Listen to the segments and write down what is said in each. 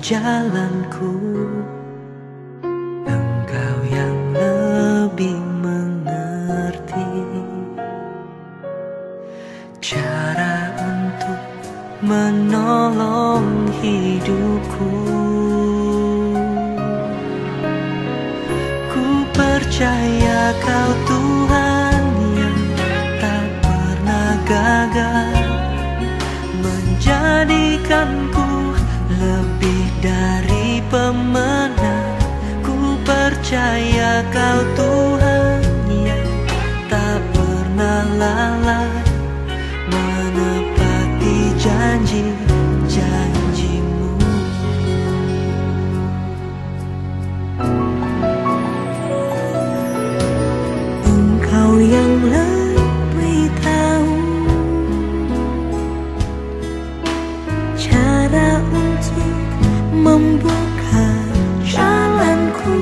jalanku. Engkau yang lebih mengerti cara untuk menolong hidupku. Ku percaya Kau Tuhan yang tak pernah gagal menjadikanku lebih dari pemenang. Ku percaya Kau Tuhan yang tak pernah lalai menepati janji-janji-Mu. Engkau yang lebih tahu cara untuk membuka jalanku.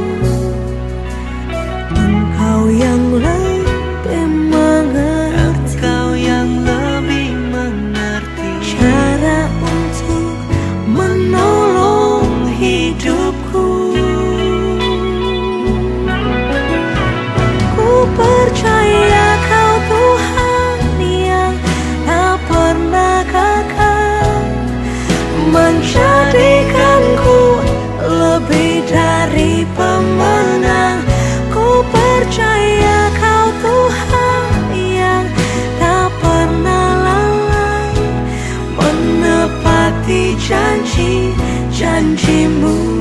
Engkau yang lebih mengerti, Engkau yang lebih mengerti cara untuk menolong hidupku. Ku percaya Kau Tuhan yang tak pernah gagal menjadikanku lebih dari pemenang. Ku percaya Kau Tuhan yang tak pernah lalai menepati janji-janji-Mu.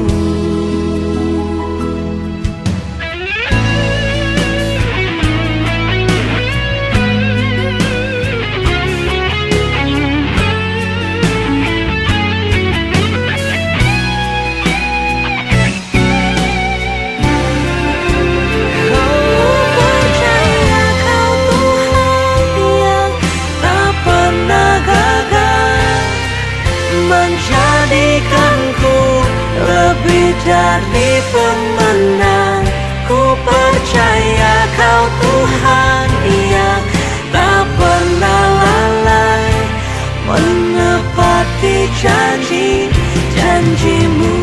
Menjadikanku lebih dari pemenang. Ku percaya Kau Tuhan yang tak pernah lalai menepati janji-janji-Mu.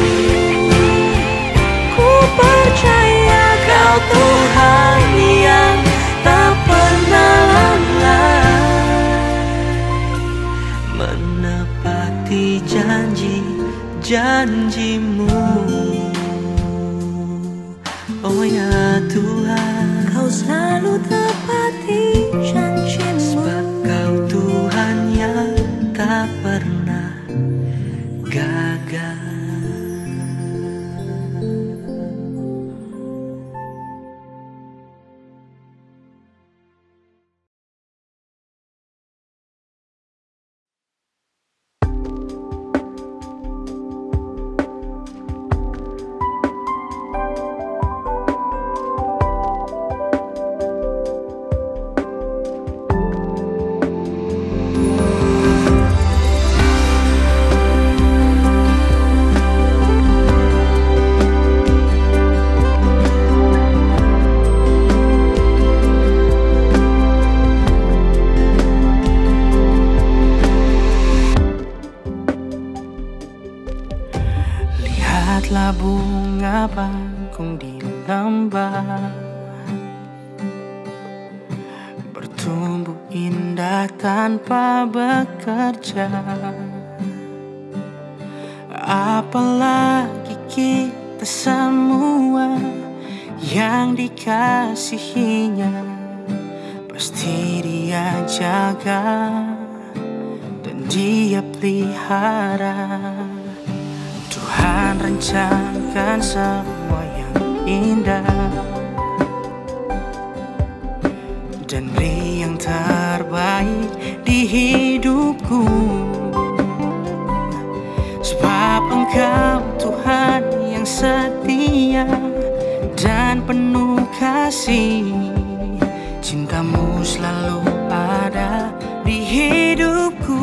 Ku percaya Kau Tuhan yang tak pernah lalai menepati janji-janji-Mu. Oh ya Tuhan, Kau selalu tepati janji-Mu. Sebab Kau Tuhan yang tak pernah gagal. Lihatlah bunga bakung di lembah, bertumbuh indah tanpa bekerja. Apalagi kita semua yang dikasihinya, pasti Dia jaga dan Dia pelihara. Tuhan rencanakan semua yang indah dan beri yang terbaik di hidupku. Sebab Engkau Tuhan yang setia dan penuh kasih. Cinta-Mu selalu ada di hidupku.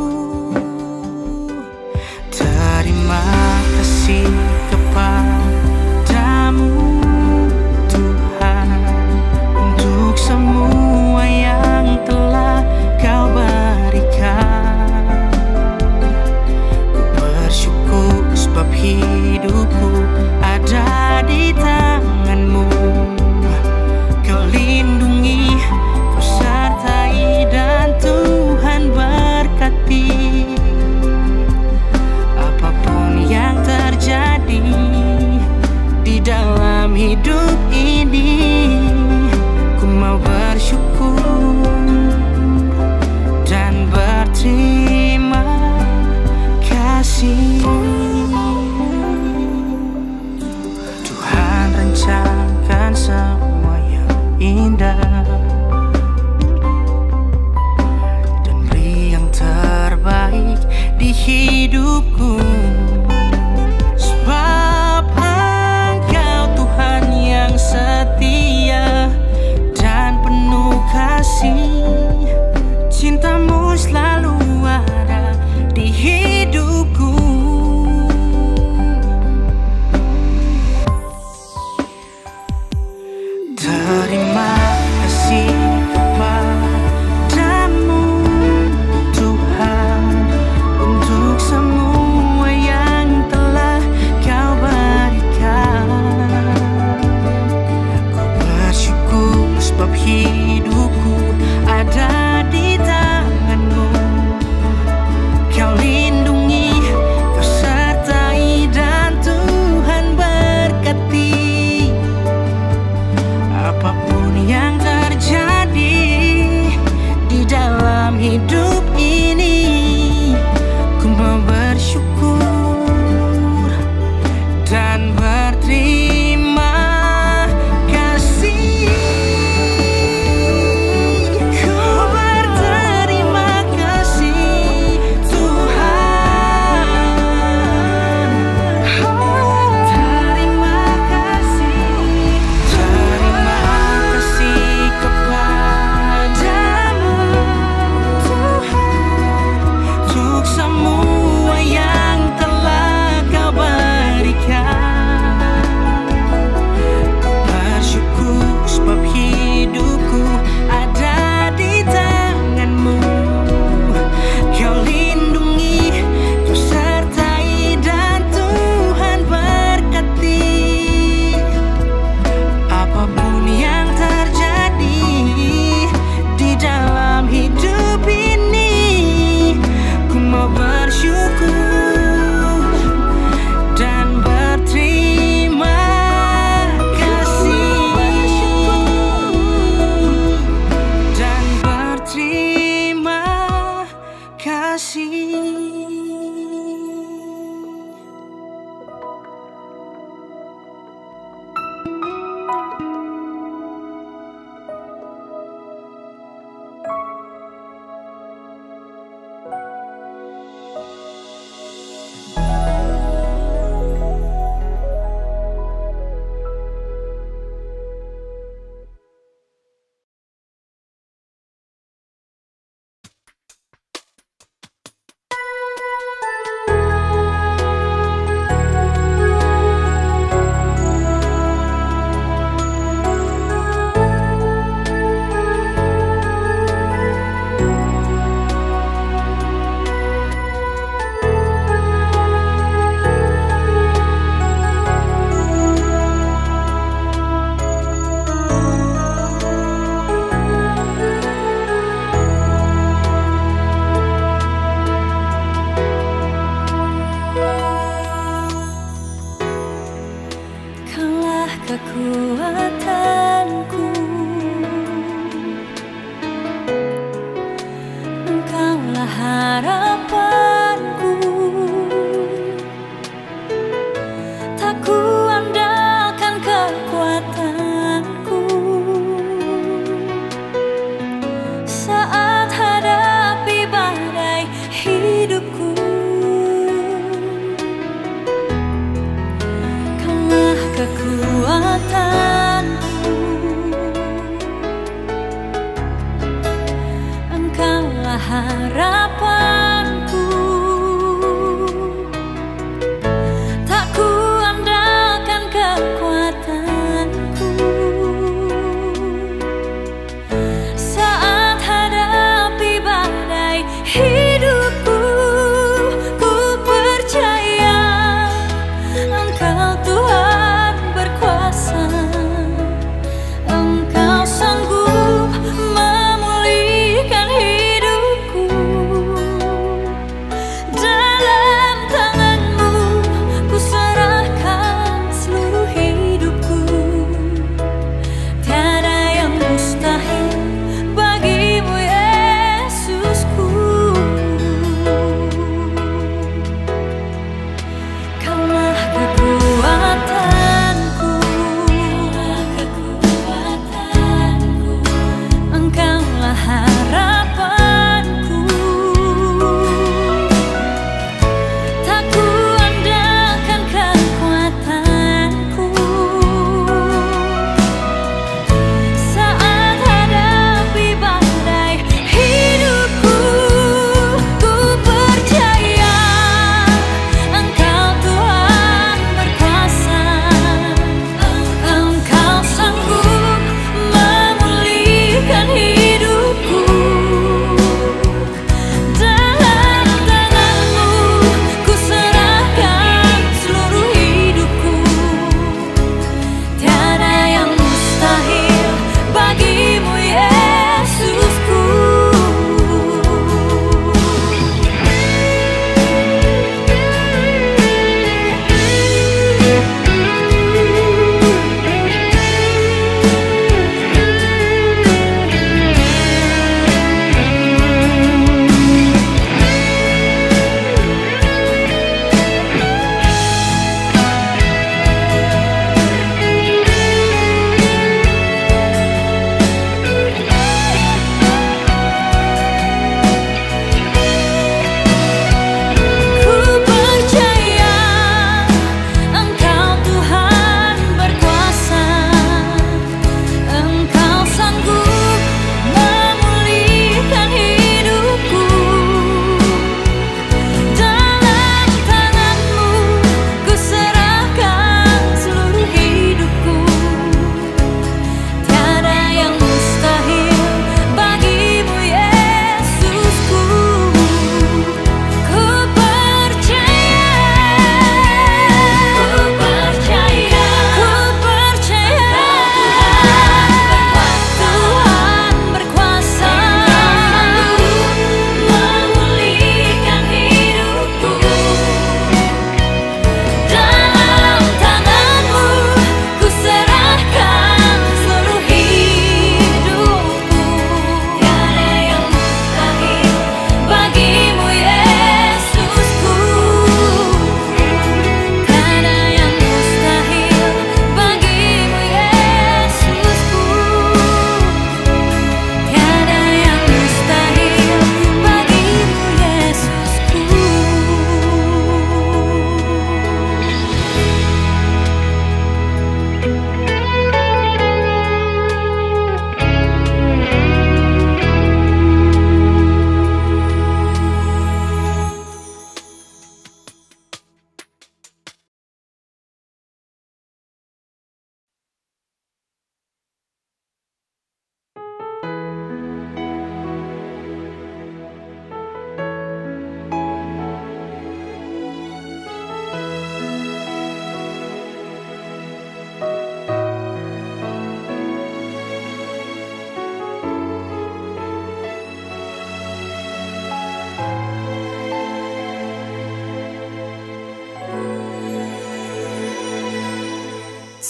Terima kasih kepadamu Tuhan untuk semua yang telah Kau berikan. Ku bersyukur sebab bersyukur dan berterima kasih. Tuhan rencanakan semua yang indah dan beri yang terbaik di hidupku. Sebab Engkau Tuhan yang setia dan penuh kasih. Cintamu selalu ada di hidupku. Terima kasih kepadamu Tuhan untuk semua yang telah Kau berikan. Ku bersyukur sebab hidupku ada di tangan-Mu. Kau lindungi, Kau sertai dan Tuhan berkati. Apapun yang terjadi di dalam hidup ini, ku mau bersyukur dan berterima kasih. Ku berterima kasih Tuhan. Terima kasih. Terima kasih kepadamu Tuhan untuk semua yang telah Kau berikan. Bersyukur sebab hidupku ada di tangan-Mu. Kau lindungi, Kau sertai dan Tuhan berkati. Apapun yang terjadi di dalam hidup ini, ku mau bersyukur dan berterima kasih. Dan berterima kasih. Kaulah kekuatanku, Engkaulah harapanku. Tak kuandalkan kekuatanku saat hadapi badai hidupku. Kaulah kekuatanku,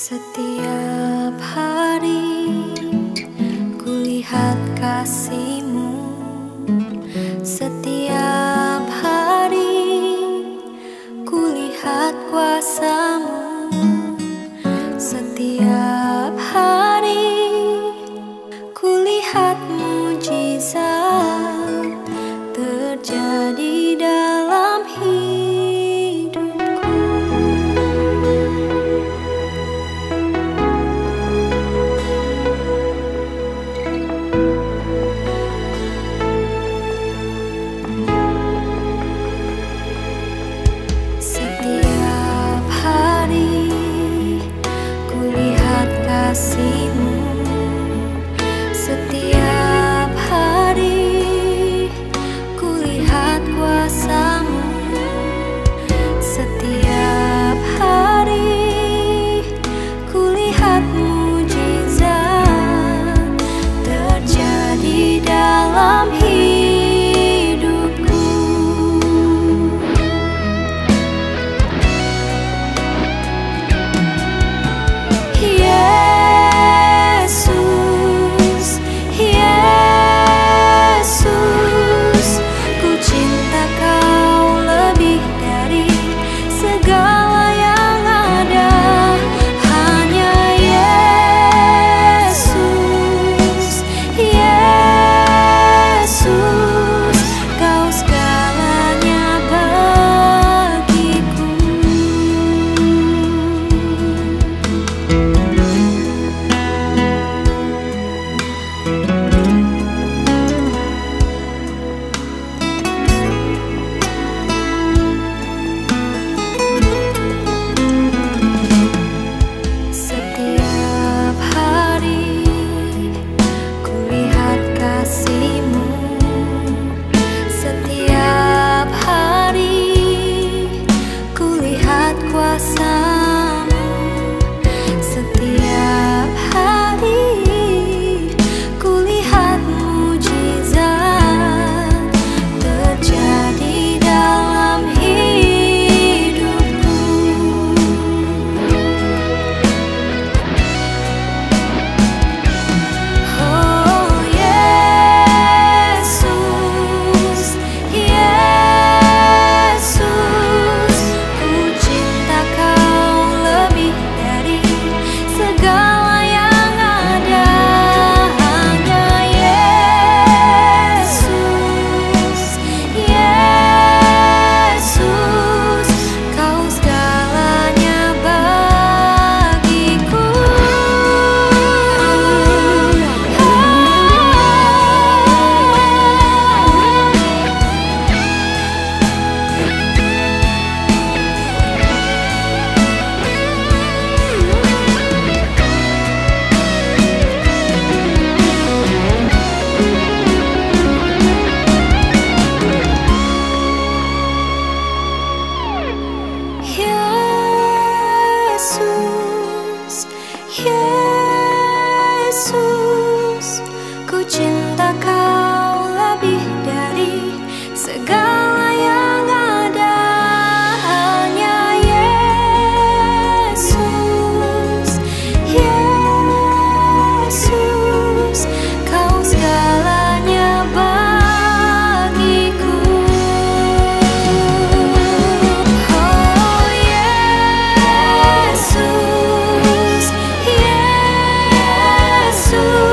Setiap hari kulihat kasih-Mu, setiap hari kulihat kuasa-Mu, setiap hari kulihat mujizat terjadi dalam hidupku. Setiap hari kulihat kasih-Mu, setiap hari kulihat kuasa-Mu, setiap hari kulihat mujizat terjadi dalam hidupku. Yesus, Yesus, ku cinta Kau lebih dari segala yang ada. Hanya Yesus, Yesus, Kau segalanya bagiku. Setiap hari kulihat kasih-Mu, setiap hari kulihat kuasa-Mu, setiap hari kulihat mujizat terjadi dalam hidupku. Oh Yesus, Yesus, ku cinta Kau lebih dari segala yang ada. Hanya Yesus, Yesus, Kau segalanya bagiku. Yesus, Yesus, ku cinta Kau lebih dari segala yang ada. Hanya Yesus, Yesus, Kau segalanya bagiku. Oh Yesus, Yesus,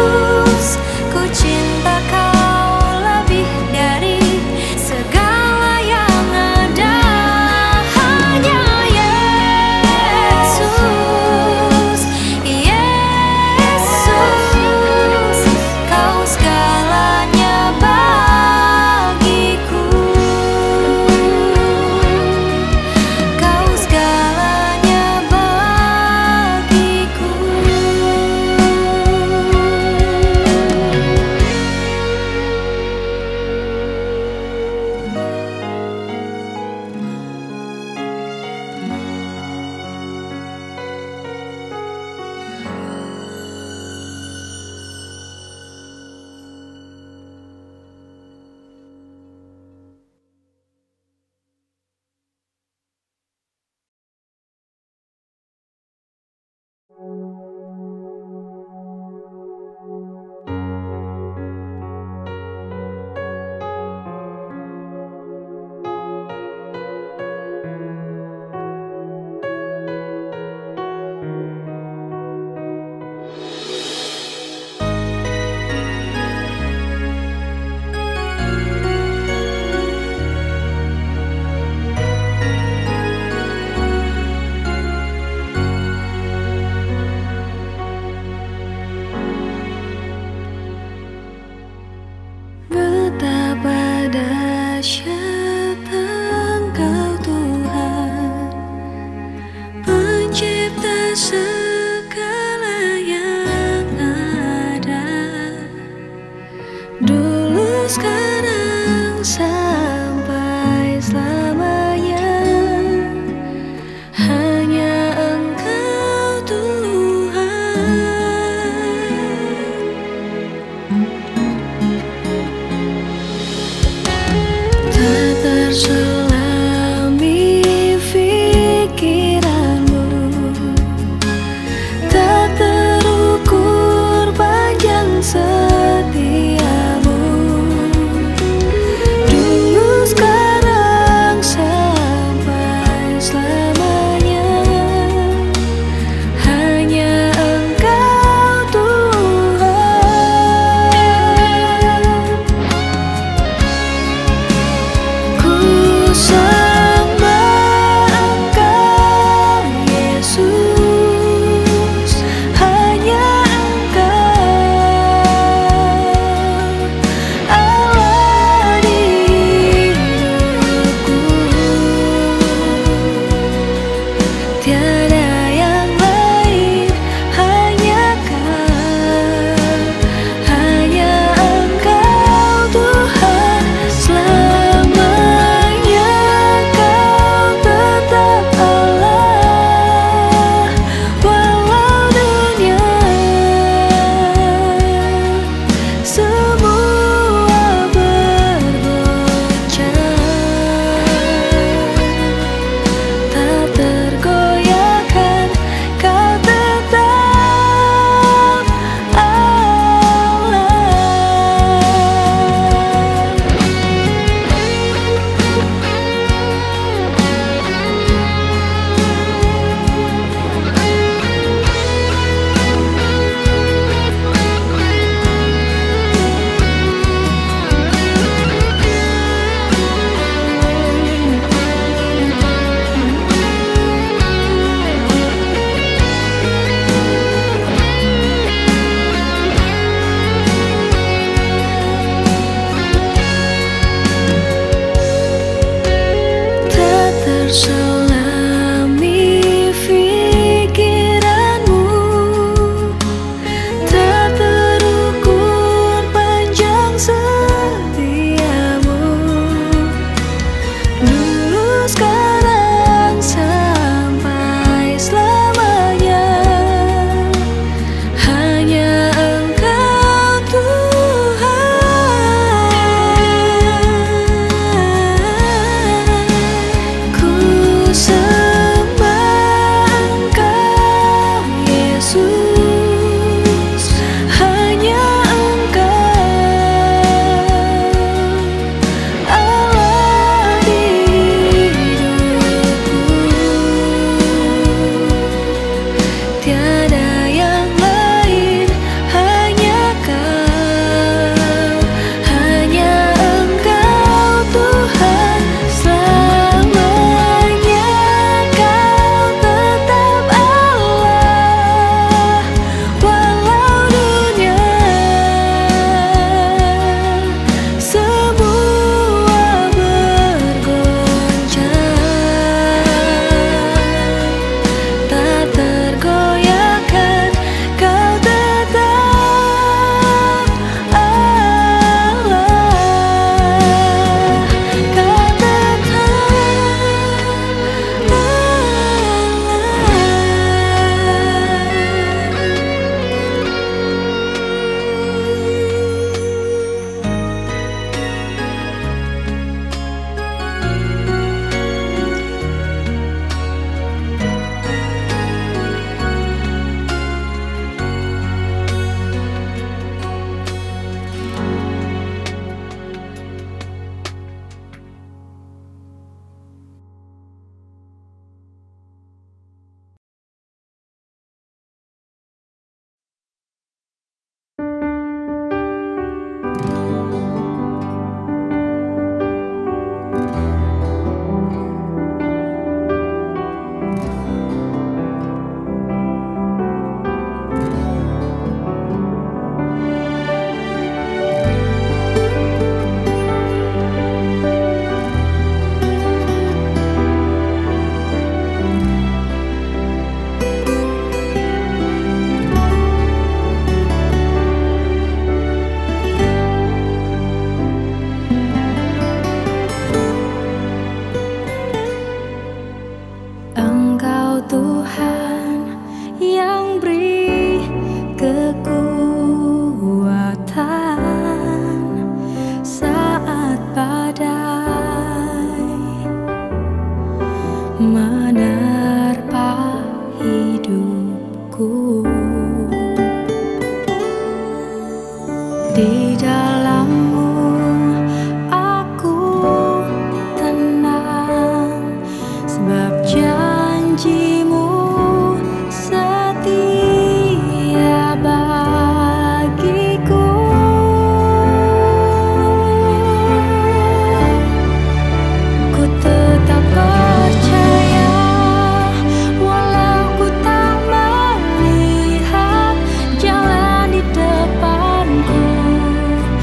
Di dalammu aku tenang, sebab janjimu setia bagiku. Ku tetap percaya walau ku tak melihat jalan di depanku.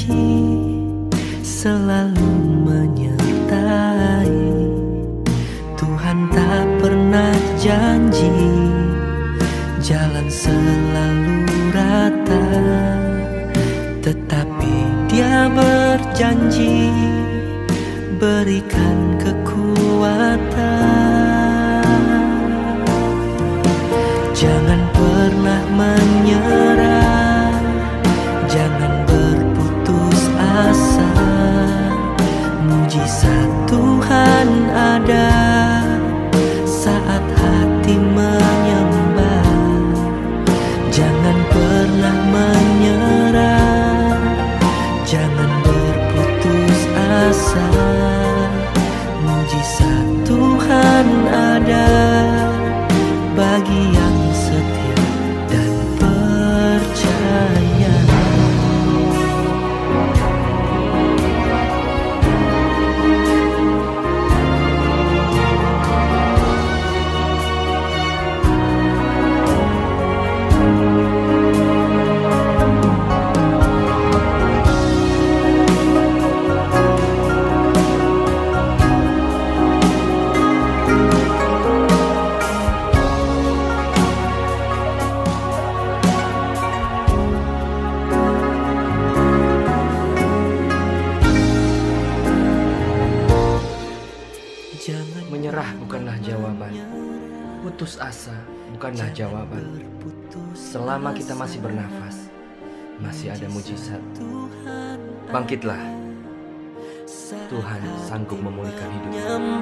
janji selalu menyertai. Tuhan tak pernah janji jalan selalu rata, tetapi Dia berjanji berikan kekuatan. Jangan pernah menyerah, jangan berputus asa. Mujizat Tuhan ada saat hati menyembah. Jangan pernah menyerah, jangan berputus asa. Mujizat Tuhan ada bagi yang setia dan percaya. Menyerah bukanlah jawaban, putus asa bukanlah jawaban. Selama kita masih bernafas, masih ada mujizat. Bangkitlah, Tuhan sanggup memulihkan hidupmu.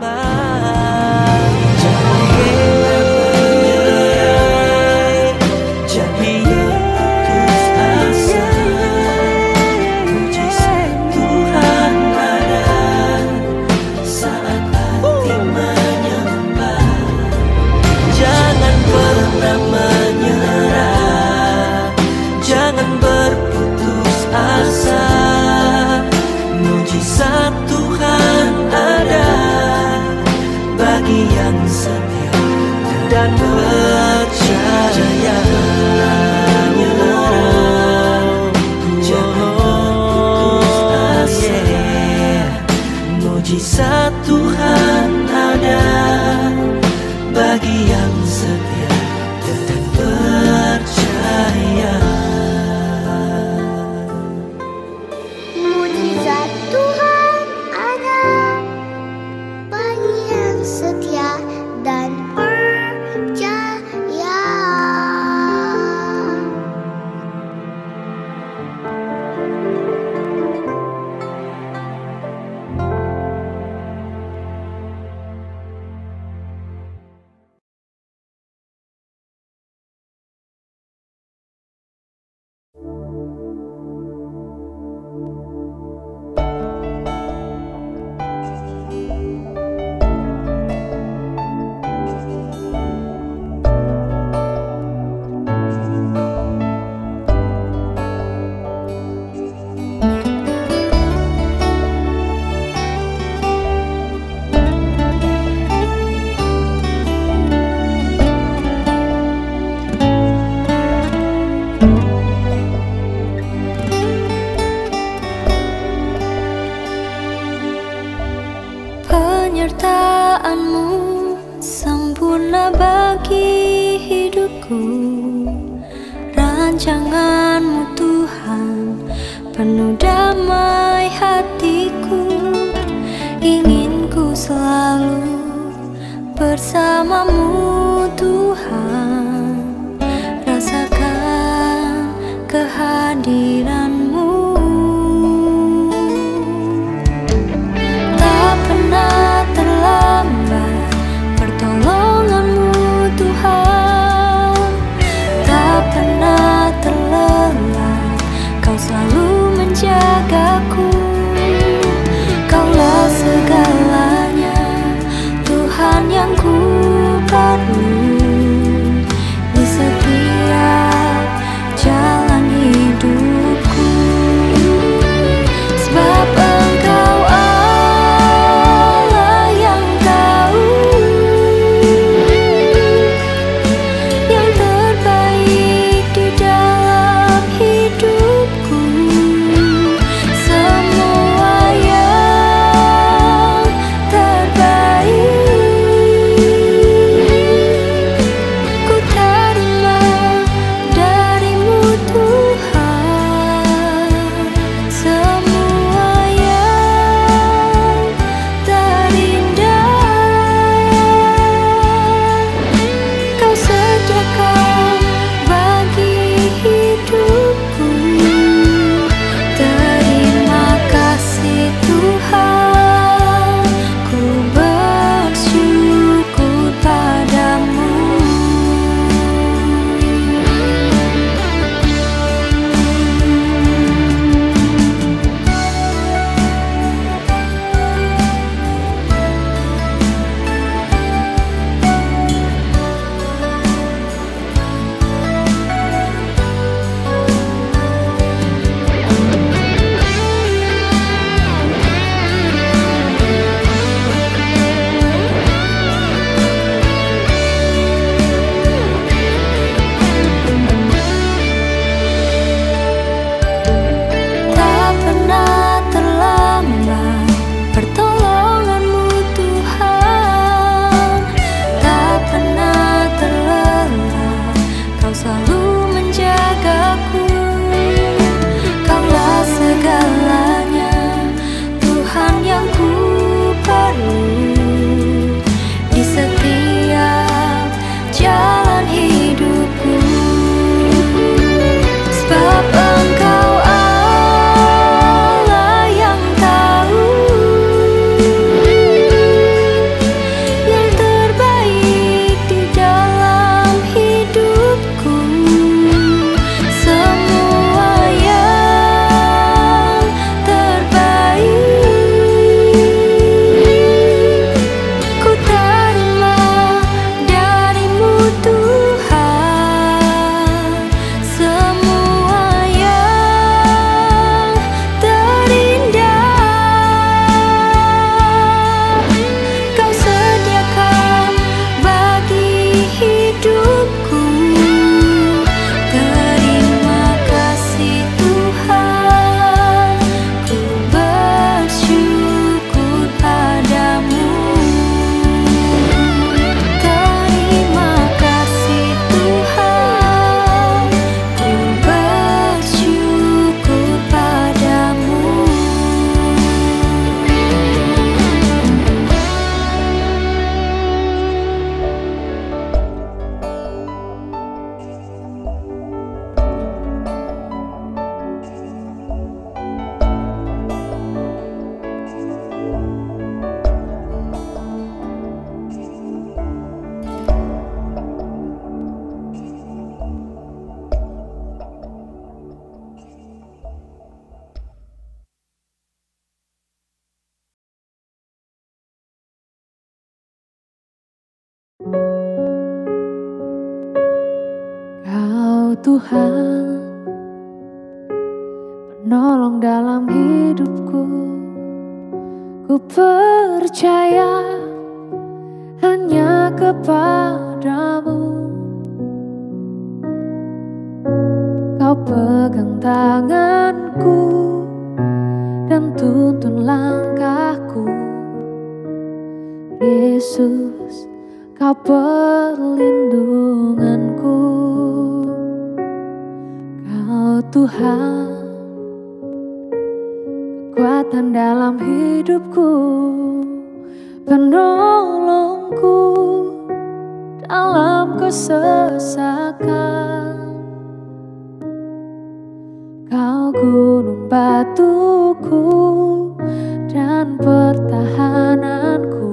Mujizat Tuhan ada bagi yang setia dan percaya. Jangan putus asa. Mujizat Tuhan ada bagi yang setia dan percaya. Setia dan percaya. Penyertaan-Mu sempurna bagi hidupku. Rancangan-Mu Tuhan penuh damai hatiku. Ingin ku selalu bersama-Mu Tuhan. Rasakan kehadiran-Mu. Tak pernah terlambat pertolongan-Mu Tuhan. Tak pernah terlelap, Kau selalu menjagaku. Kaulah segalanya, Tuhan yang ku perlu. Tuhan, penolong dalam hidupku. Ku percaya hanya kepadamu. Kau pegang tanganku dan tuntun langkahku. Yesus, Kau perlindunganku. Kau Tuhan, kekuatan dalam hidupku, penolongku dalam kesesakan. Kau gunung batuku dan pertahananku.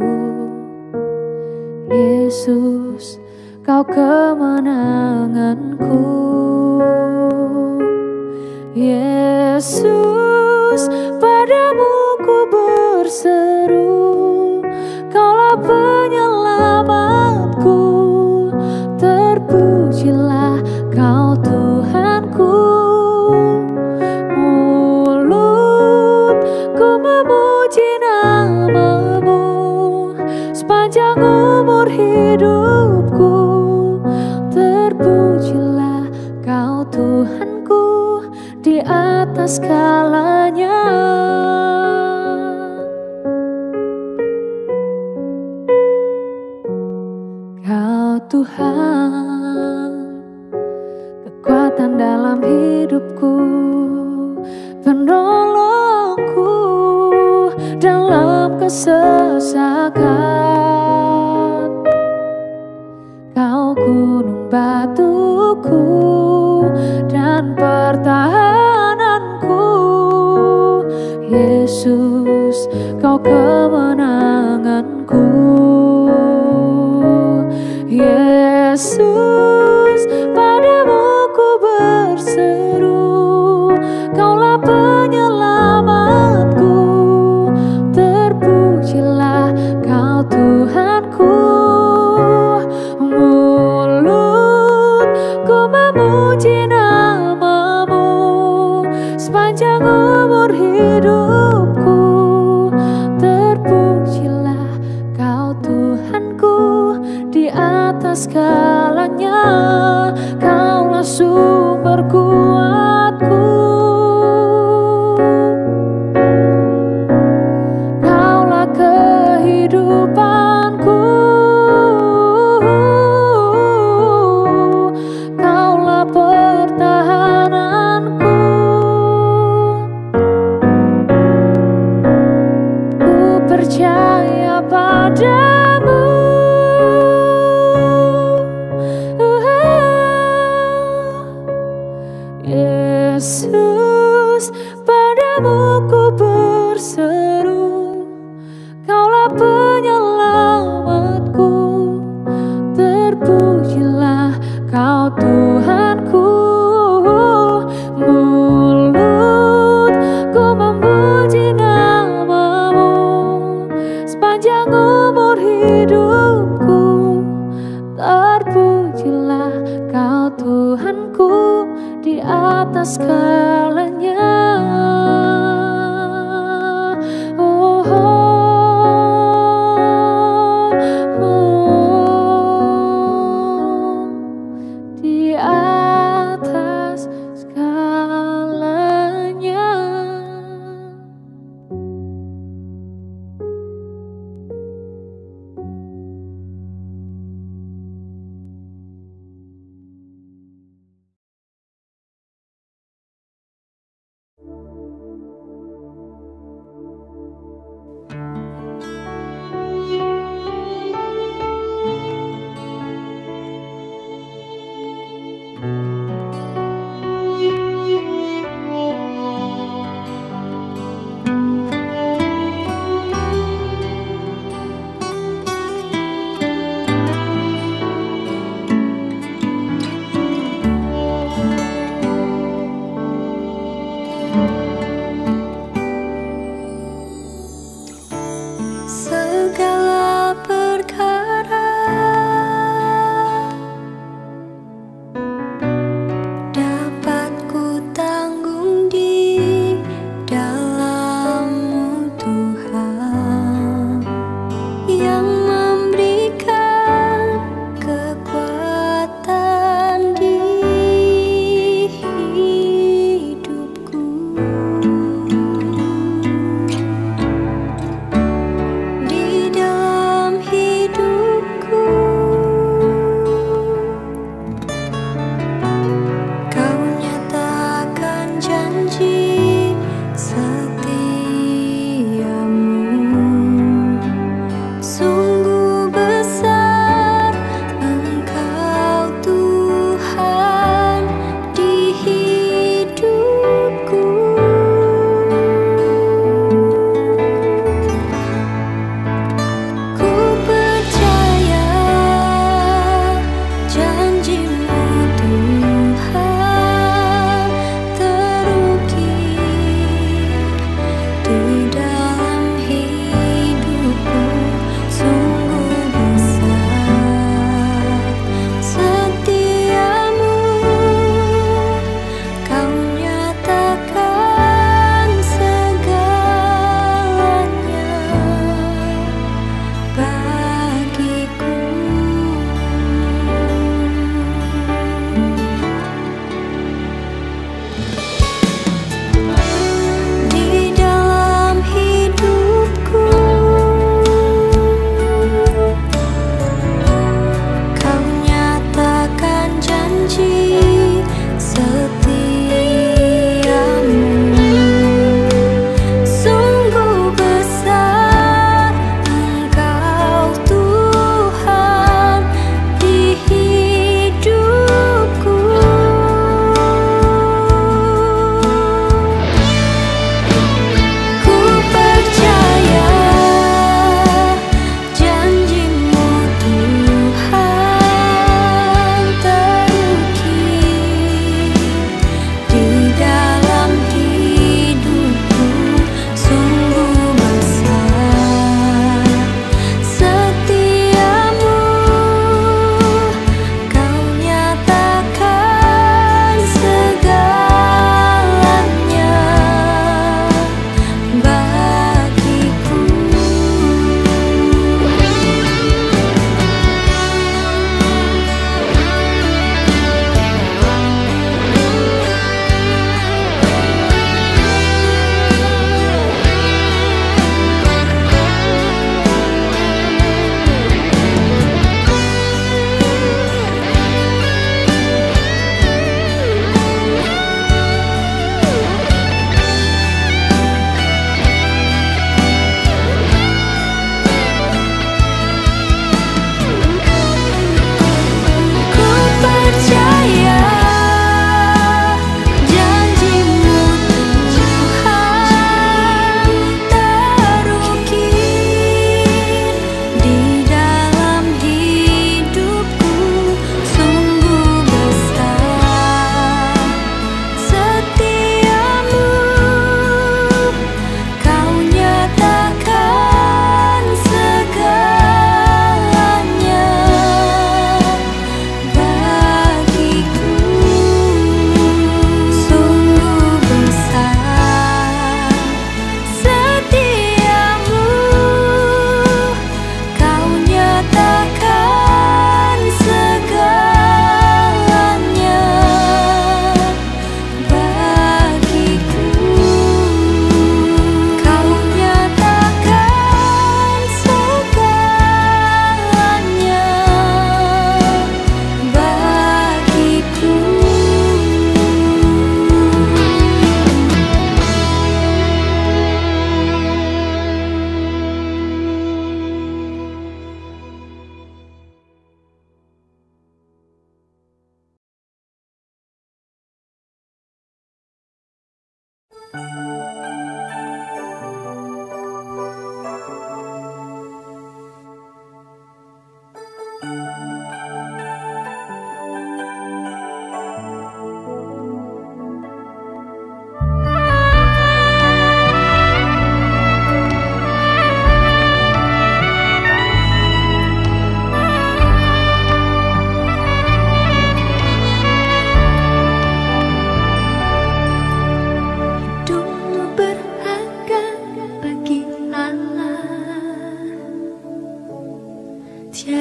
Yesus, Kau kemenanganku. Yesus, padamu ku berseru, Kaulah penyelamatku. Terpujilah Kau Tuhanku. Mulutku memuji nama-Mu sepanjang umur hidupku. Terpujilah Kau Tuhanku di atas segalanya. Kau Tuhan, kekuatan dalam hidupku, penolongku dalam kesesakan. Kau gunung batuku dan pertahananku. Yesus, Kau kemenanganku. Yesus, padamu ku berseru, Kaulah penyelamatku. Terpujilah Kau Tuhanku. Mulutku memuji nama-Mu sepanjang umur hidupku. Terpujilah Kau Tuhanku di atas segalanya.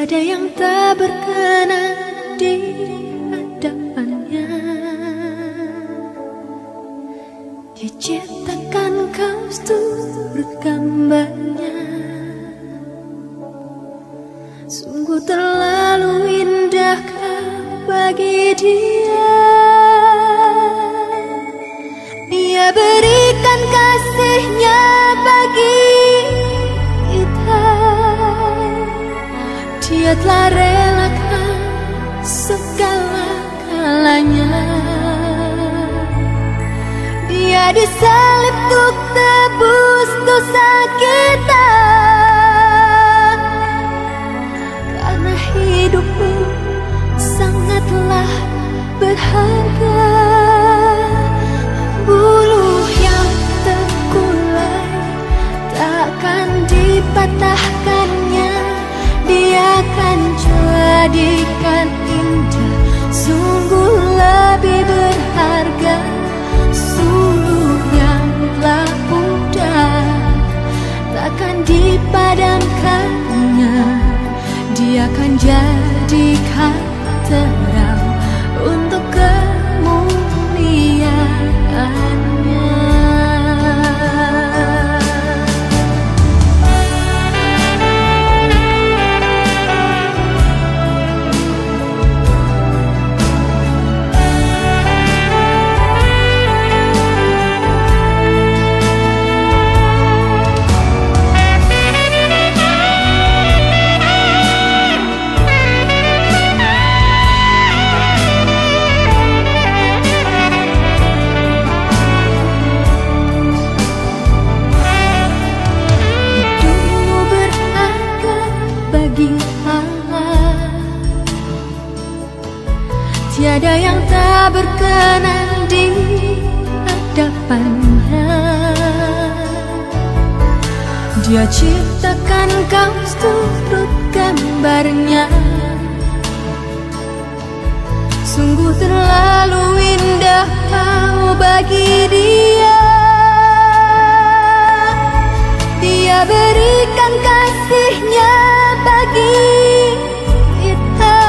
Tiada yang tak berkenan di hadapannya. Dia ciptakan kau seturut gambarnya. Sungguh terlalu indah kau bagi dia. Dia berikan kasihnya bagi kita. Dia telah relakan segala-galanya. Dia disalib untuk tebus dosa kita. Karena hidupmu sangatlah berharga. Buluh yang terkulai takkan dipatahkannya. Dia akan jadikan indah, sungguh lebih berharga. Suluh yang telah pudar takkan dipadamkannya. Dia akan jadikan terang untuk kemuliaannya. Tiada yang tak berkenan di hadapannya. Dia ciptakan kau seturut gambarnya. Sungguh terlalu indah kau bagi dia. Dia berikan kasihnya bagi kita.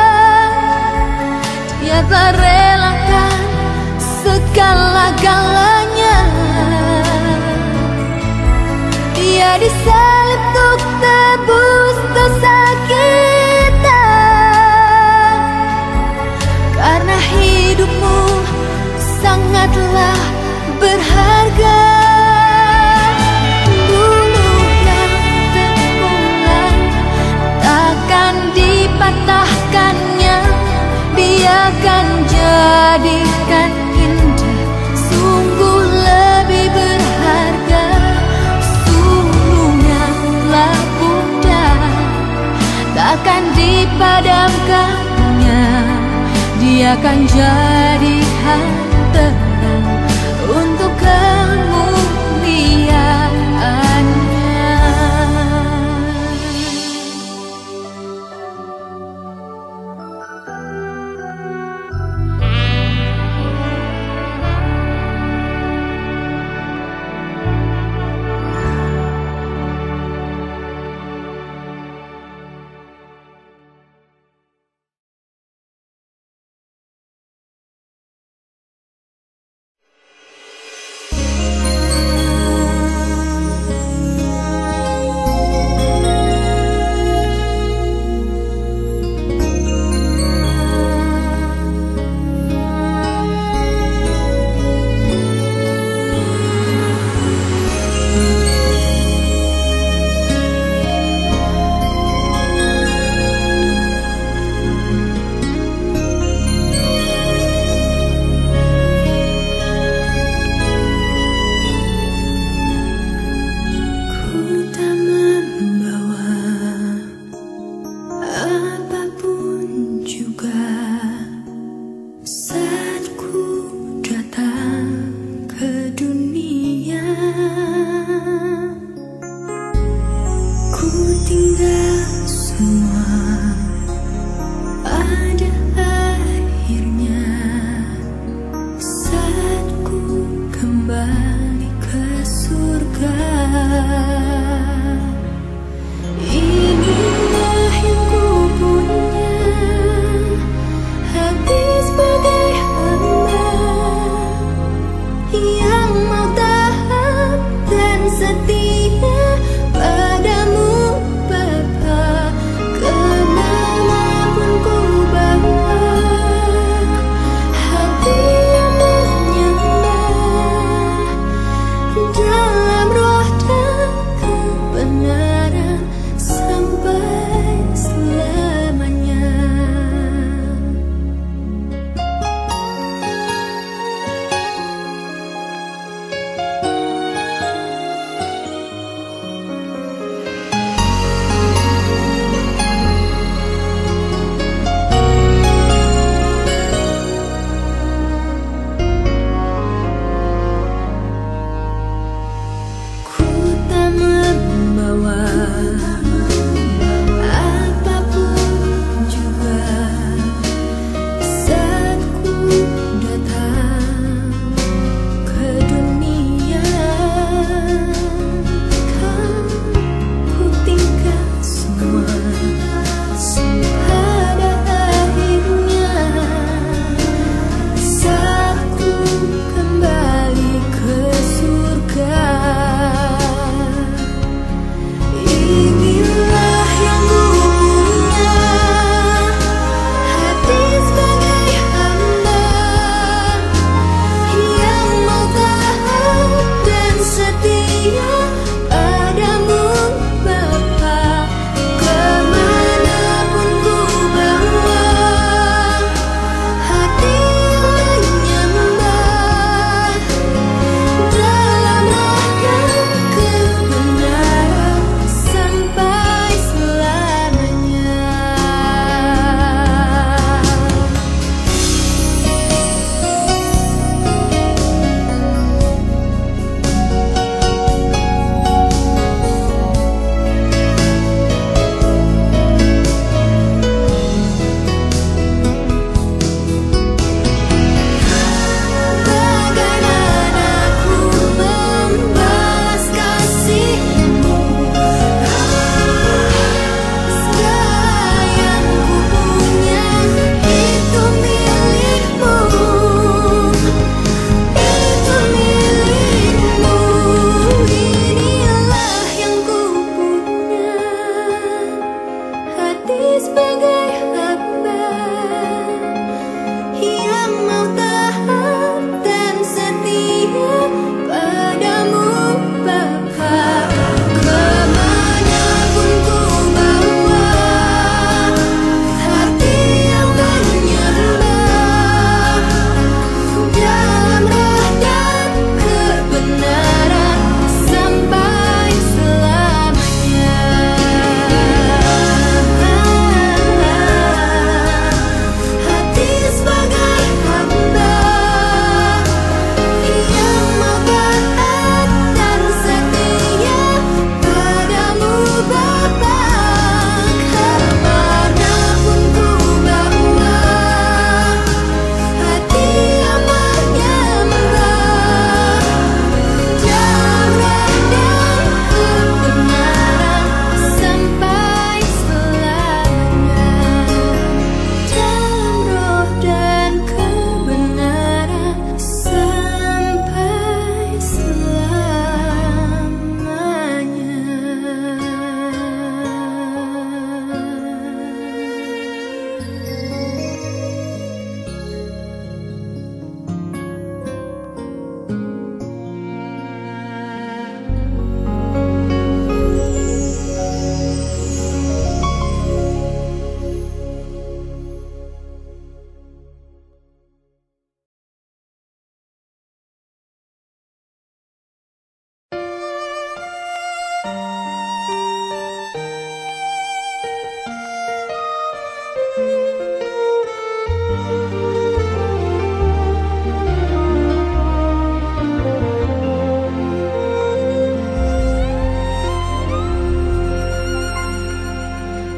Dia telah relakan segala-galanya. Dia disalib untuk tebus dosa kita. Karena hidupmu sangatlah berharga. Buluh yang terkulai takkan dipatahkannya. Dia akan jadikan indah, sungguh lebih berharga. Suluh yang telah pudar takkan dipadamkannya. Dia akan jadikan terang untuk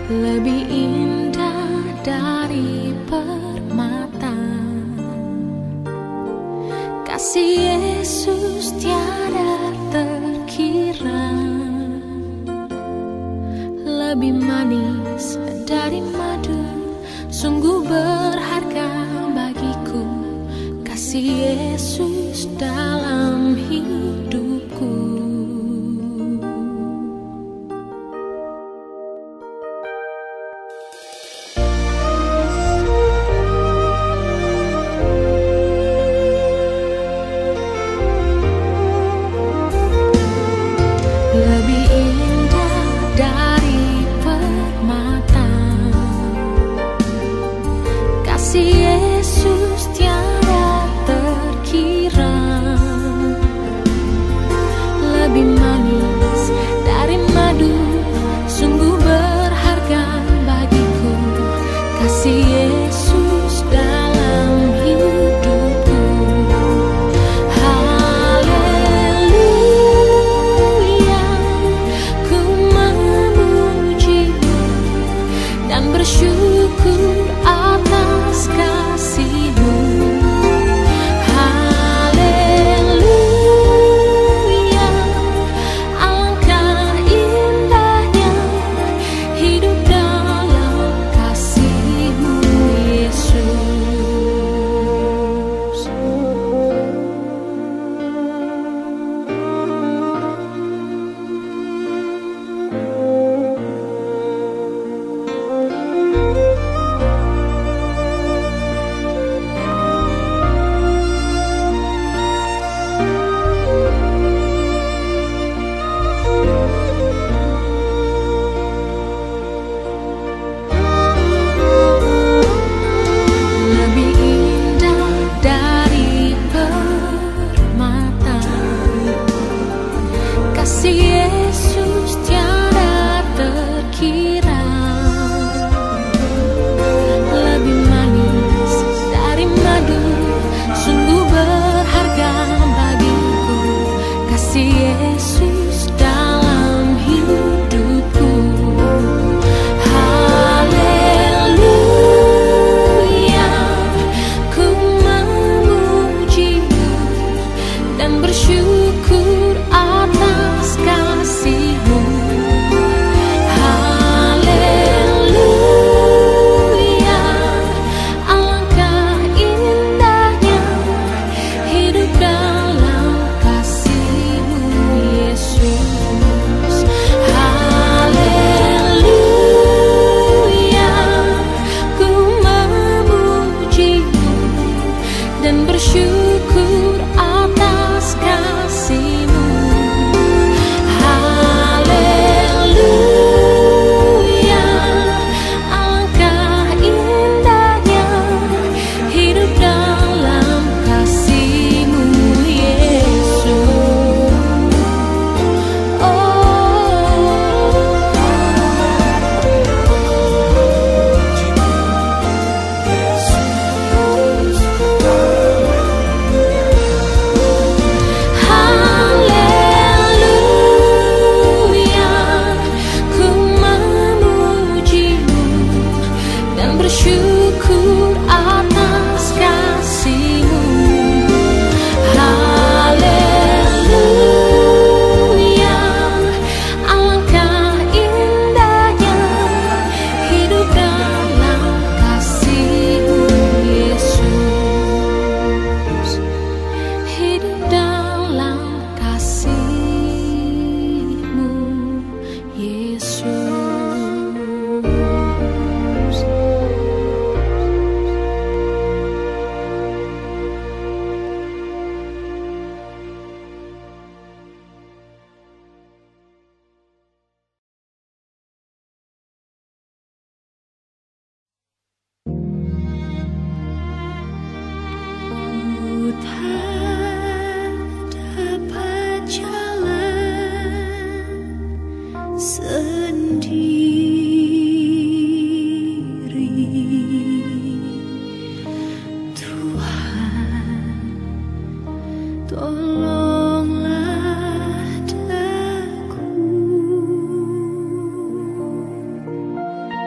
lebih indah dari permata. Kasih Yesus tiada terkira, lebih manis dari madu, sungguh berharga bagiku. Kasih Yesus dalam hidupku. Lebih indah dari permata, kasih Yesus tiada terkira, lebih manis dari madu, sungguh berharga bagiku. Kasih Yesus dalam hidupku. Bersyukur atas kasih-Mu. Haleluya, alangkah indahnya hidup dalam kasih-Mu, Yesus. Lebih indah dari permata, kasih Yesus tiada terkira, lebih manis dari madu, sungguh berharga bagiku. Kasih Yesus dalam hidupku. Haleluya, ku memuji-Mu dan bersyukur atas kasih-Mu. Haleluya, alangkah indahnya hidup dalam kasih-Mu, Yesus. Haleluya, ku memuji-Mu dan bersyukur atas kasih-Mu. Haleluya, alangkah indahnya hidup dalam kasih-Mu, Yesus. Haleluya, ku memuji-Mu dan bersyukur atas kasih-Mu. Haleluya, alangkah indahnya hidup dalam kasih-Mu, Yesus. Hidup dalam kasih-Mu, Yesus. Ku tak dapat jalan sendiri, Tuhan, tolonglah daku.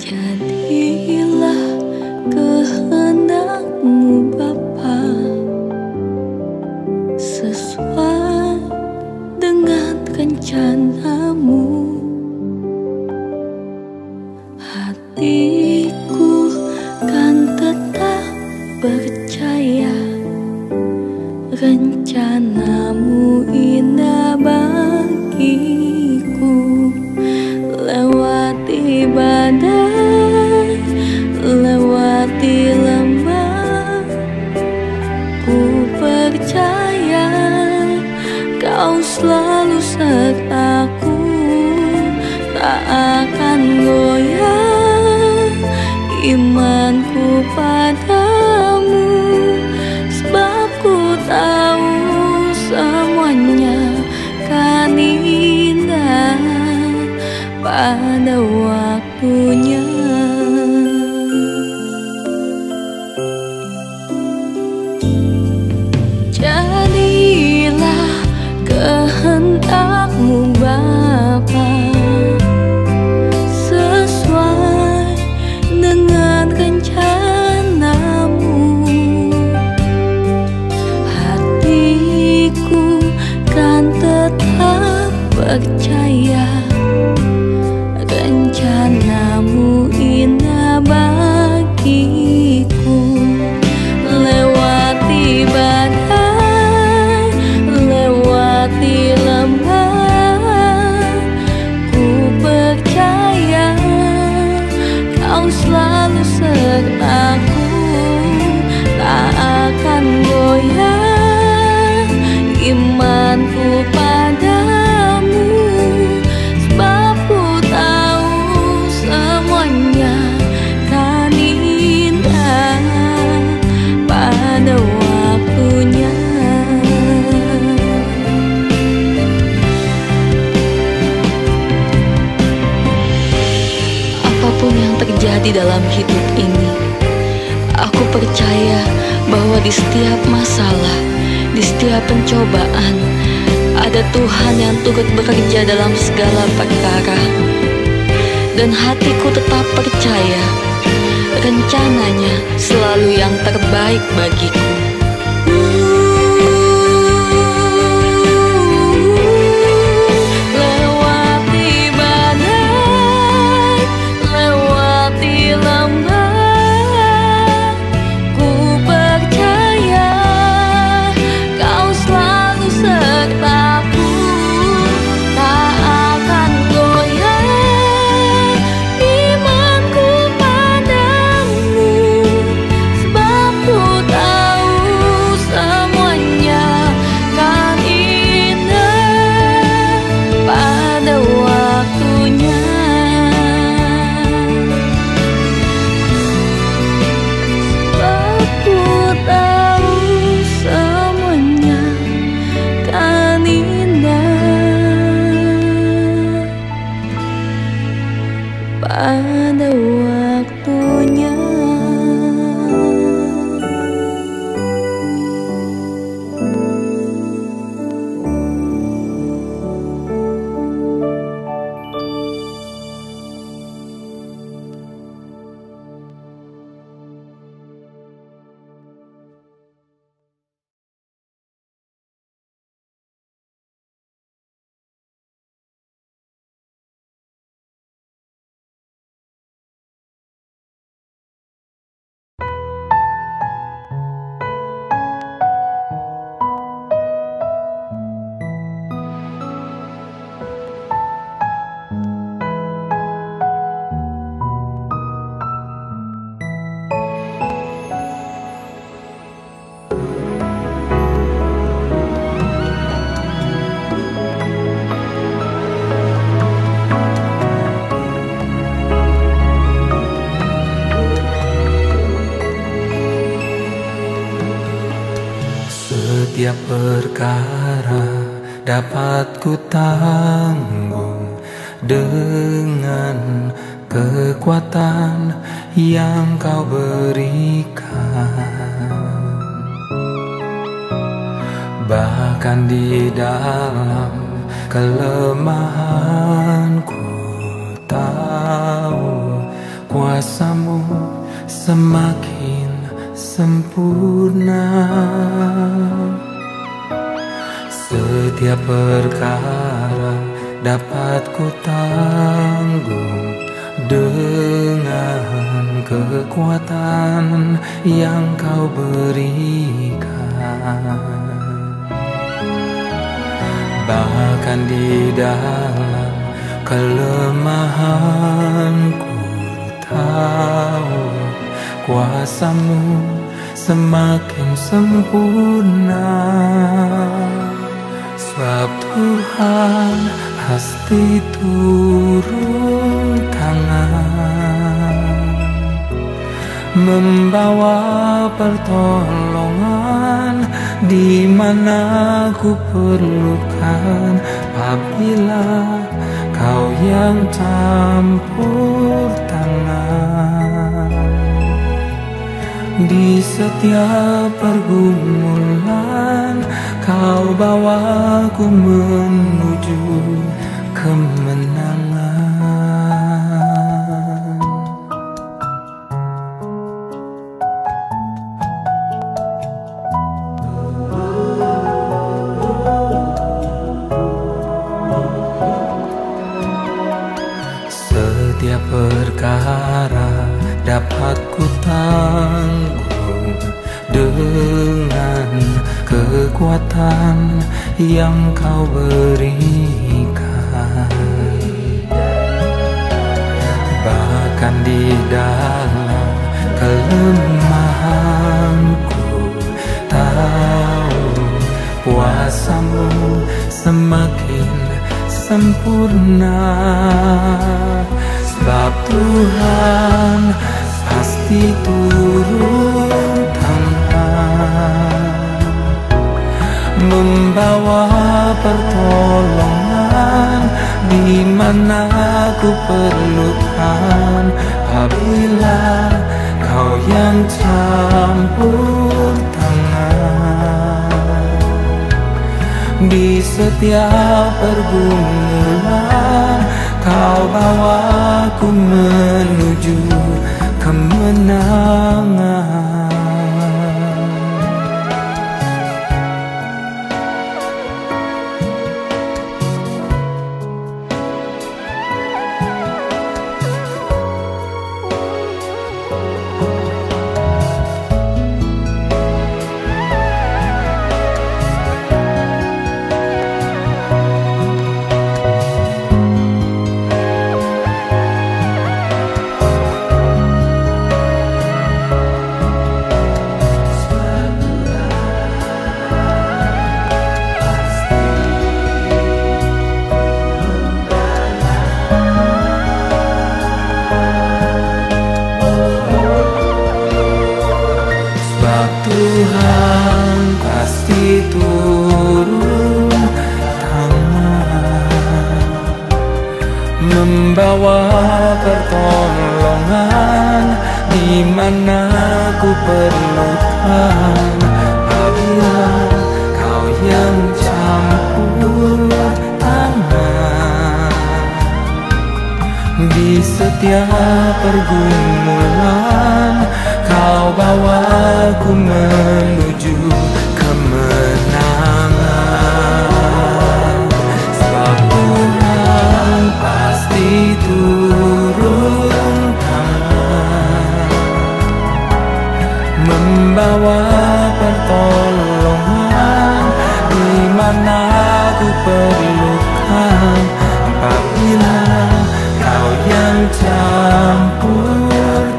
Jadilah kehendak-Mu Bapa, sesuai dengan rencana-Mu. Hatiku kan tetap percaya, rencana-Mu indah bagiku. Lewati badai, lewati lembah, ku percaya Kau selalu sertaku. Tak akan goyah imanku padamu, sebab ku tahu semuanya kan indah pada waktunya. Jadilah kehendak-Mu Bapa, sesuai dengan rencana-Mu. Hatiku kan tetap percaya, rencana-Mu indah bagiku. Lewati badai, lewati lembah, ku percaya Kau selalu sertaku. Tak akan goyah imanku padamu, sebab ku tahu semuanya kan indah pada waktunya. Apapun yang terjadi dalam hidup ini, aku percaya bahwa di setiap masalah, di setiap pencobaan, ada Tuhan yang turut bekerja dalam segala perkara. Dan hatiku tetap percaya, rencananya selalu yang terbaik bagiku. Lewati badai, lewati lembah, ku percaya Kau selalu sertaku. Tak akan goyah imanku padamu, sebab ku tahu semuanya kan indah pada waktunya. Sebab ku tahu semuanya kan indah pada waktunya. Setiap perkara dapat ku tanggung dengan kekuatan yang Kau berikan. Bahkan di dalam kelemahanku tahu kuasamu semakin sempurna. Setiap perkara dapat ku tanggung dengan kekuatan yang kau berikan. Bahkan di dalam kelemahanku tahu kuasamu semakin sempurna. Sebab Tuhan pasti turun tangan membawa pertolongan di mana ku perlukan. Apabila kau yang campur tangan di setiap pergumulan, kau bawaku menuju kemenangan. Setiap perkara dapat ku tanggung dengan kekuatan yang kau berikan. Bahkan di dalam kelemahanku tahu kuasamu semakin sempurna. Sebab Tuhan pasti turun tangan membawa pertolongan di mana ku perlukan. Apabila kau yang campur tangan di setiap pergumulan, kau bawaku menuju kemenangan. Tuhan pasti turun tangan membawa pertolongan di mana ku perlukan. Apabila kau yang campur tangan di setiap pergumulan, kau bawaku menuju kemenangan. Sebab Tuhan pasti turun tangan membawa pertolongan di mana ku perlukan. Apabila kau yang campur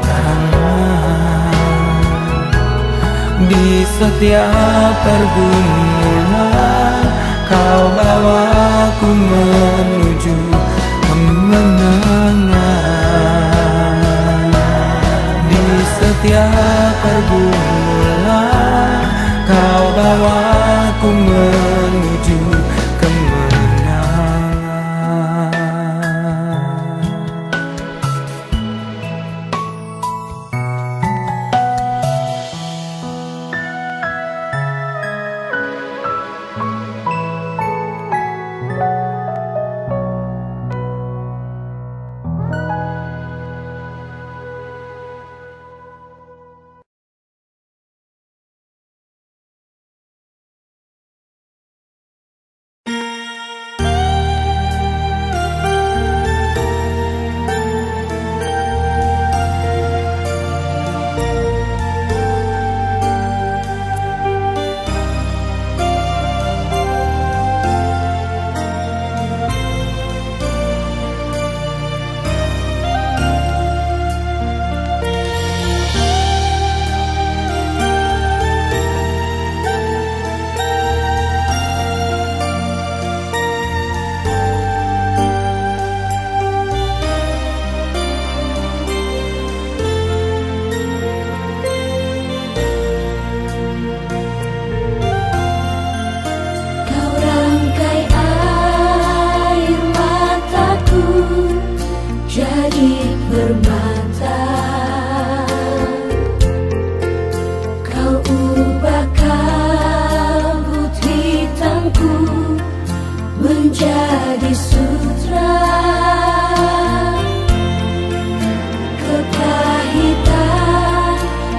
di setiap pergumulan, kau bawaku menuju kemenangan. Di setiap pergumulan, kau bawaku menuju kemenangan. titik permata, kau ubah kabut hitamku menjadi sutra. Kepahitan,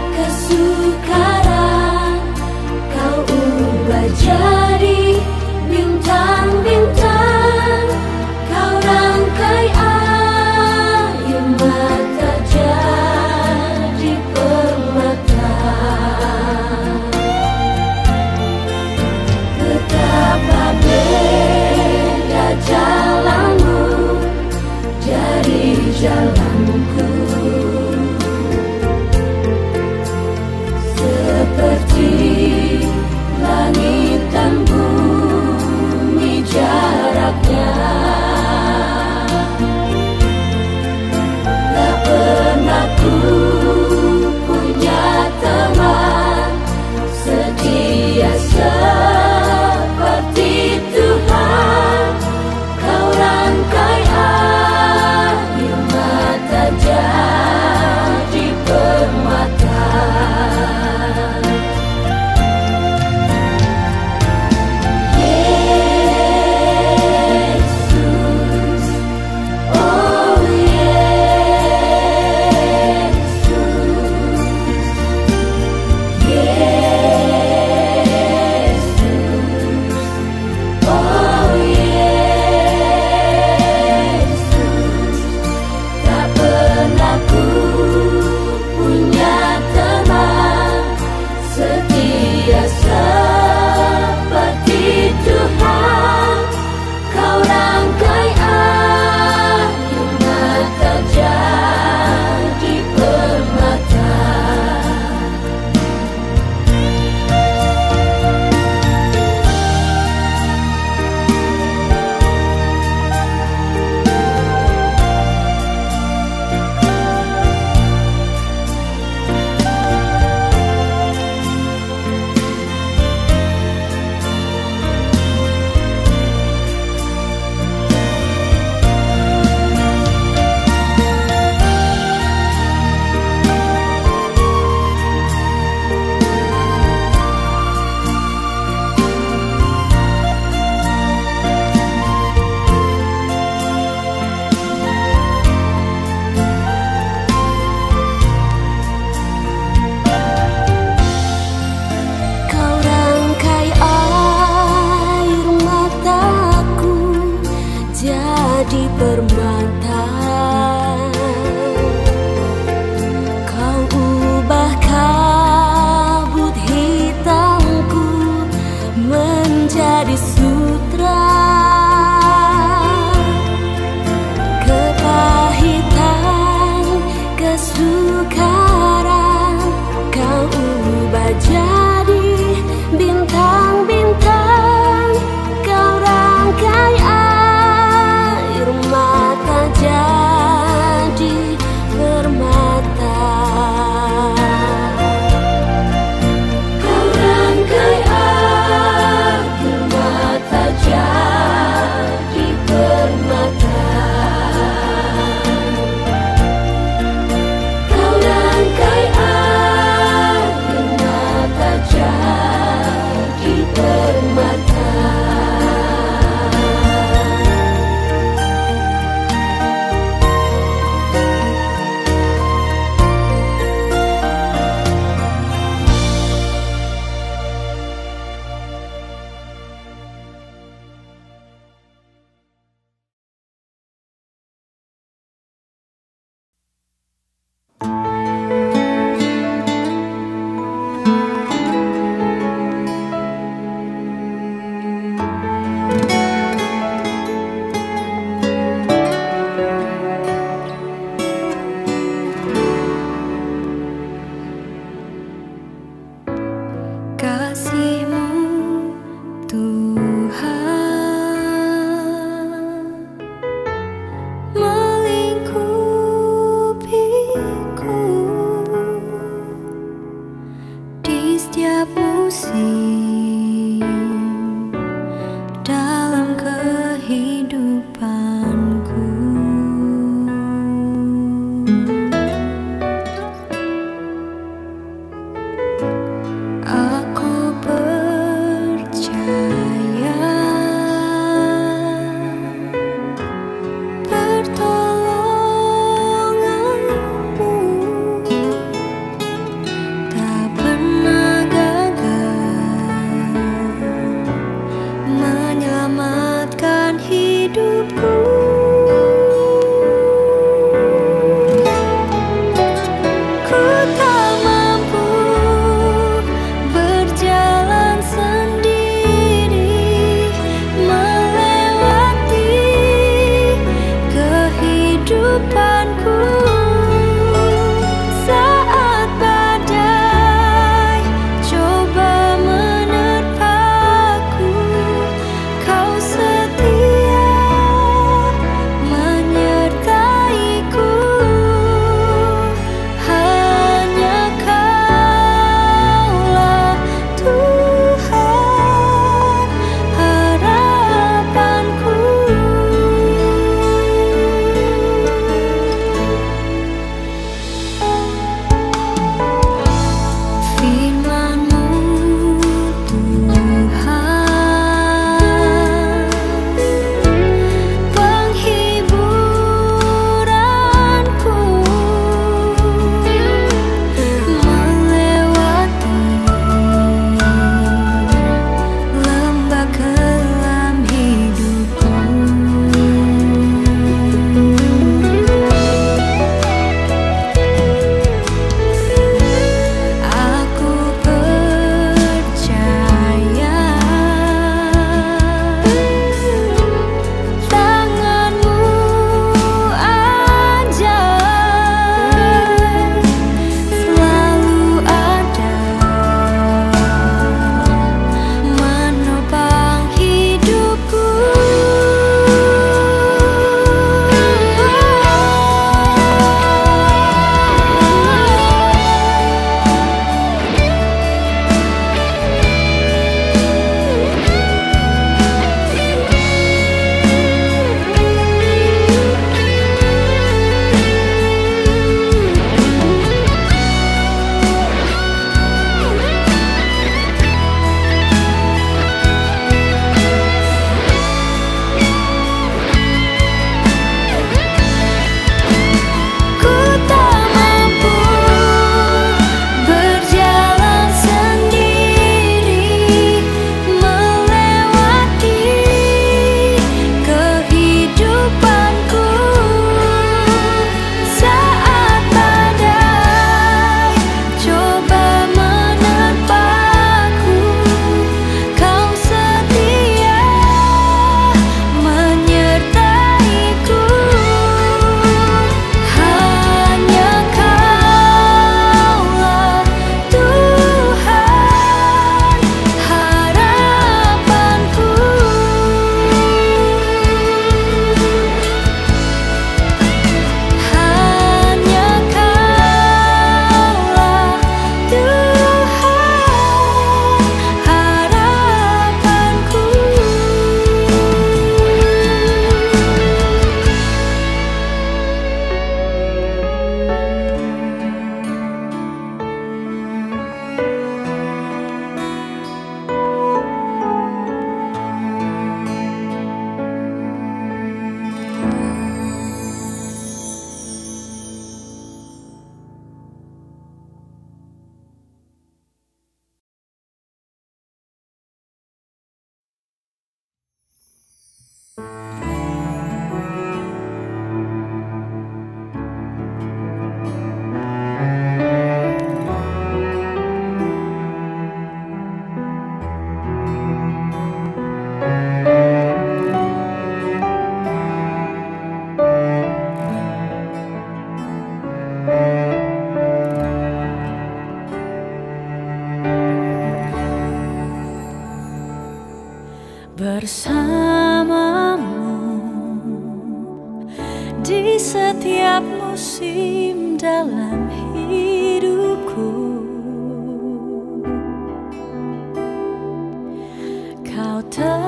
kesukaran, kau ubah jadi bintang-bintang. Kau rangkai air mata jadi permata. Betapa beda jalanmu dari jalanku, seperti langit dan bumi jaraknya. Tak pernah ku punya teman setia seperti Tuhan. Kau rangkai air mata bersamamu di setiap musim dalam hidupku. Kau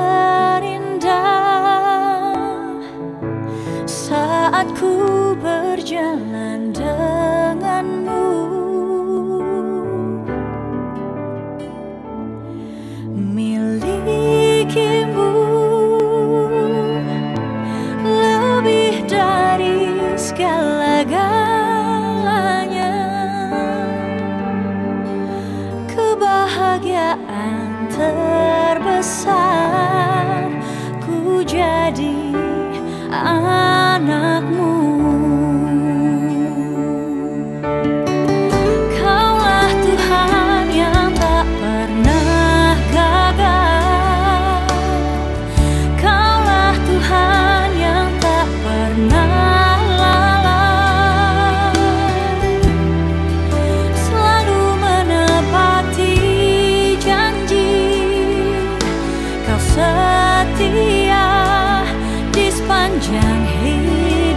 terindah saat ku berjalan denganmu. Milikimu lebih dari segala-galanya. Kebahagiaan terbesar ku jadi anakmu. Kaulah Tuhan yang tak pernah gagal. Kaulah Tuhan yang tak pernah lalai, selalu menepati janji. Kau setia di sepanjang hidup.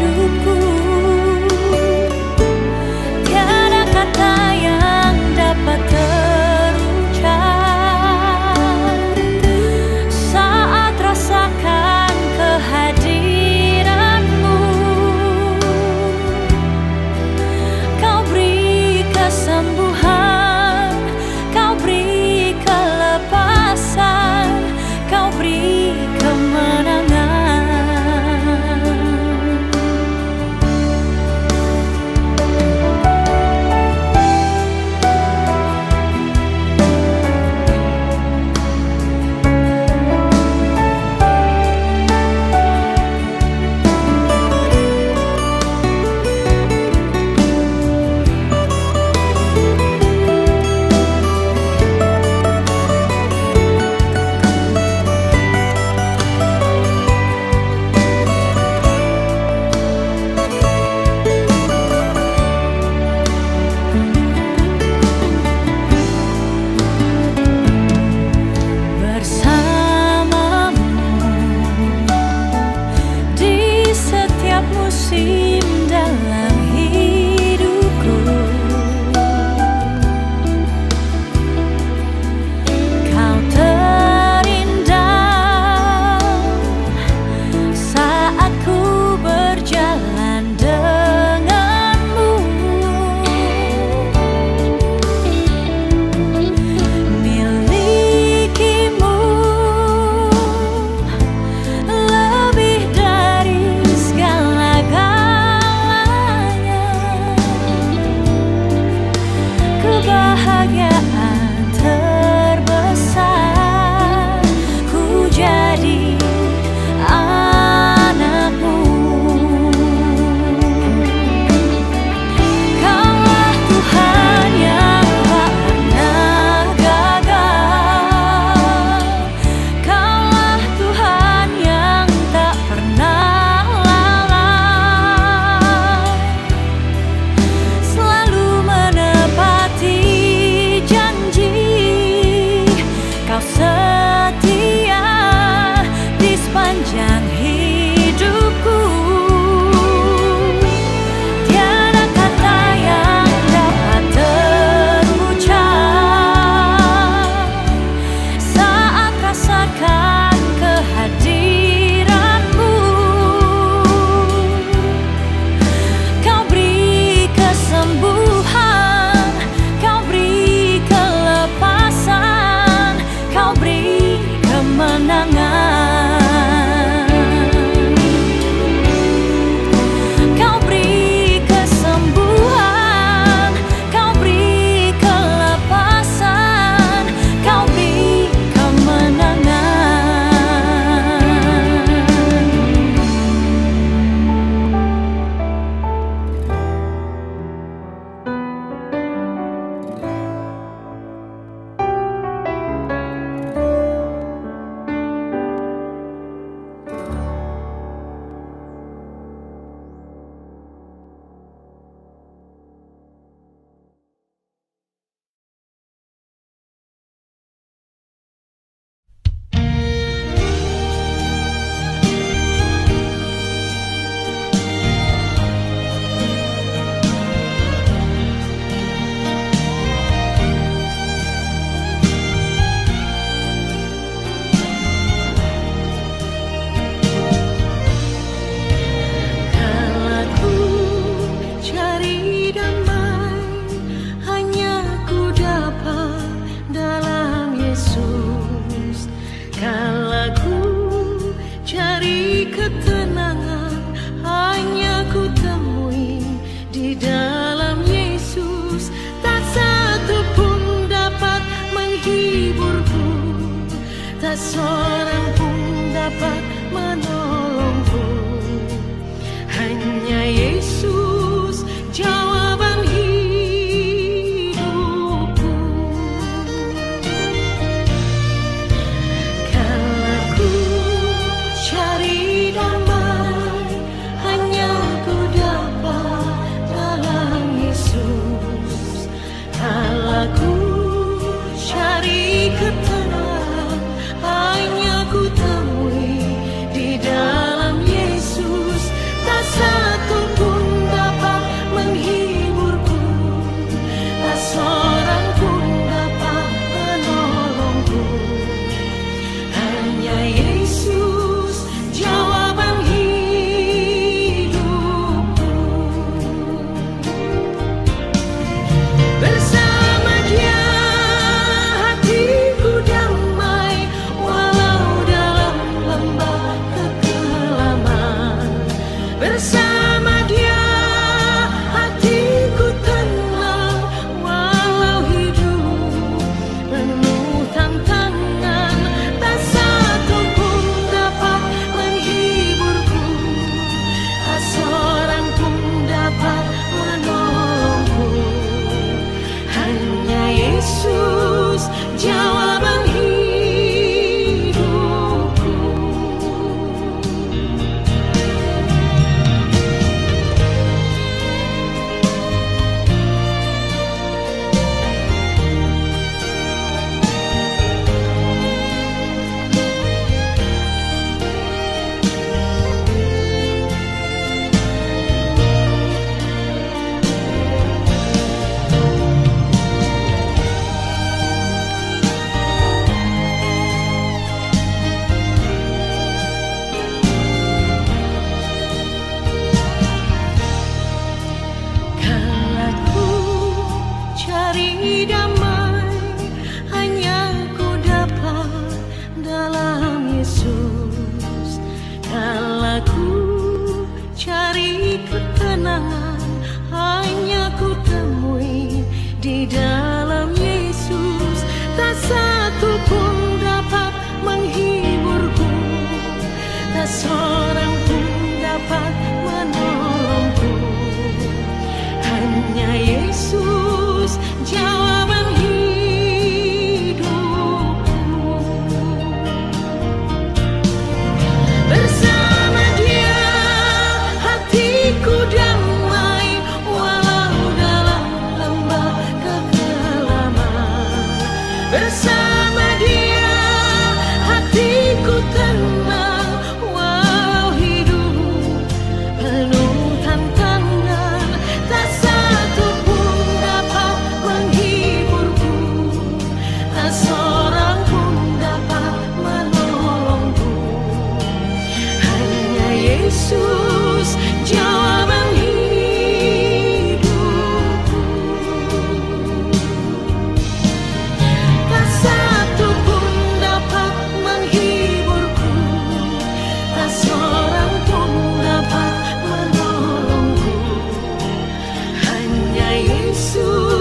Kala ku cari damai, hanya ku dapat dalam Yesus. Kala ku cari ketenangan, hanya ku temui di dalam Yesus. Tak satu pun dapat menghiburku, tak seorang pun dapat menolongku. Hanya Yesus jawaban hidupku. Bersama Dia hatiku damai, walau dalam lembah kekelaman. Bersama Dia hatiku tenang, walau hidup penuh tantangan. Tak satu pun dapat menghiburku, tak seorang pun dapat menolongku. Hanya Yesus jawaban hidupku. Tak satu pun dapat menghiburku, tak seorang pun dapat menolongku. Hanya Yesus